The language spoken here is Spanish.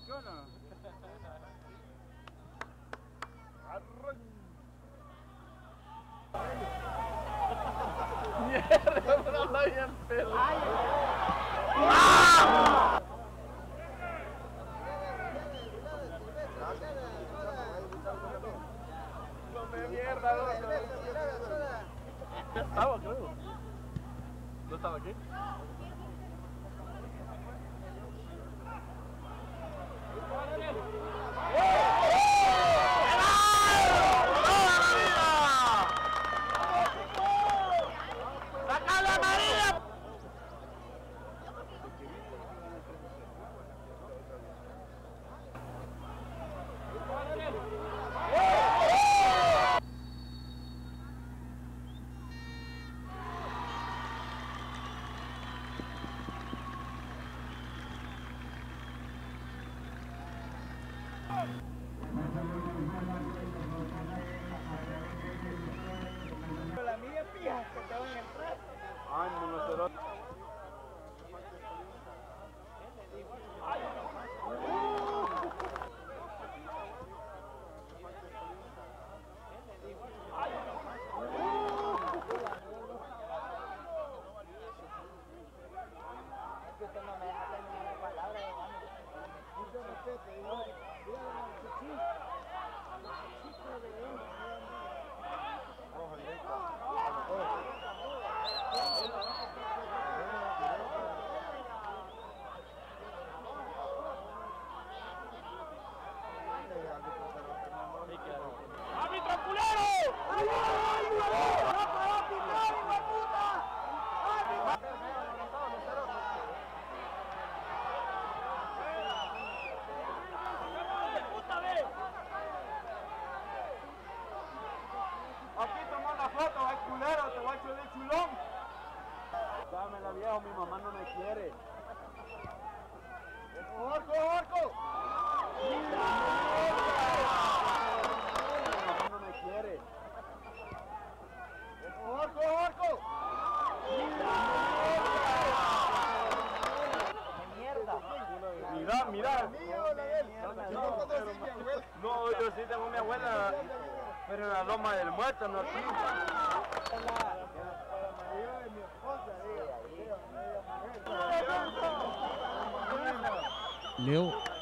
mexicana. Mierda, pero la bien pelada. ¡Ah! Come mierda, loco. Ya estaba, creo. ¿No estaba aquí? La mía pija que te van a entrar. Ay, no me cerró. Es que usted no me deja terminar la palabra, hermano. Usted respete, dígale al chico de él. Roja directa. ¡Árbitro culero! Aquí toma la foto, va el culero, te voy a echar el chulón. Dámela viejo, mi mamá no me quiere. ¡Orco, orco! Mi mamá no me quiere. ¡Orco, orco! ¡Qué mierda! Mira, mira. No, yo sí tengo mi abuela, pero en la loma del muerto, no aquí. Leo